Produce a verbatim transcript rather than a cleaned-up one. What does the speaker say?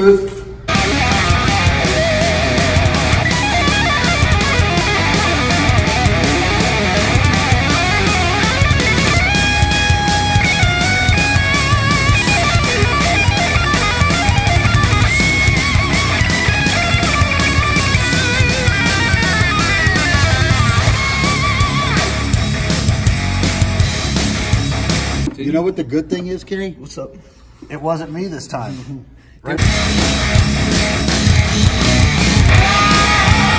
EcoBoost. You know what the good thing is, Kenny? What's up? It wasn't me this time. Right?